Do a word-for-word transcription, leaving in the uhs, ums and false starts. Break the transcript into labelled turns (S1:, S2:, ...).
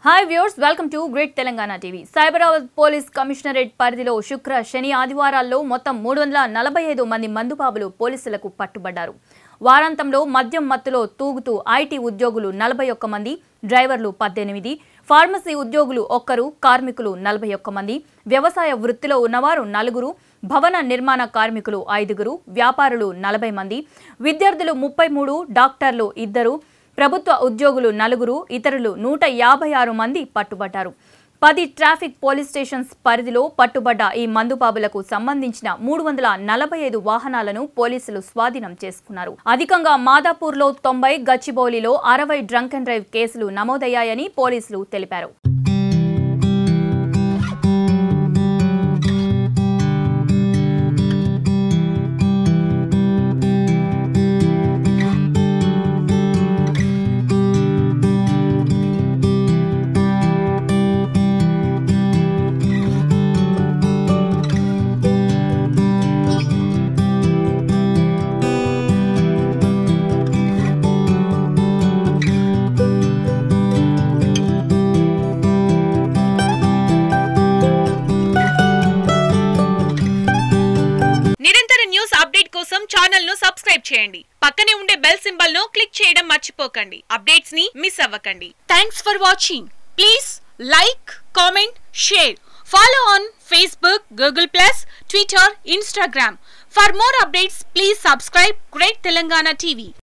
S1: Hi viewers, welcome to Great Telangana T V. Hyderabad Police Commissionerate పరిధిలో శుక్ర శని ఆదివారాల్లో మొత్తం మూడు వందల నలభై ఐదు మంది మందుబాబులు పోలీసులకు పట్టుబడ్డారు. వారాంతంలో మద్యం మత్తులో తూగుతూ ఐటీ ఉద్యోగులు నలభై ఒక్క మంది, డ్రైవర్లు పద్దెనిమిది, ఫార్మసీ ఉద్యోగులు ఒక్కరు, కార్మికులు నలభై ఒక్క మంది, వ్యవసాయ వృత్తిలో ఉన్నవారు నలుగురు, భవన నిర్మాణ కార్మికులు ఐదుగురు, వ్యాపారులు నలభై మంది, విద్యార్థులు ముప్పై మూడు, డాక్టర్లు ఇద్దరు, ప్రభుత్వ ఉద్యోగులు నలుగురు, ఇతరులు నూట యాభై ఆరు మంది పట్టుబడ్డారు. పది ట్రాఫిక్ పోలీస్ స్టేషన్స్ పరిధిలో పట్టుబడ్డ ఈ మందుబాబులకు సంబంధించిన మూడు వందల నలభై ఐదు వాహనాలను పోలీసులు స్వాధీనం చేసుకున్నారు. అధికంగా మాదాపూర్లో తొంభై, గచ్చిబౌలిలో అరవై డ్రంక్ అండ్ డ్రైవ్ కేసులు నమోదయ్యాయని పోలీసులు తెలిపారు.
S2: ఛానల్ ను సబ్స్క్రైబ్ చేయండి. పక్కనే ఉండే బెల్ సింబల్ ను క్లిక్ చేయడం మర్చిపోకండి. అప్డేట్స్ ని మిస్ అవ్వకండి. Thanks for watching. Please like, comment, share. Follow on Facebook, Google plus, Twitter, Instagram. For more updates, please subscribe Great Telangana T V.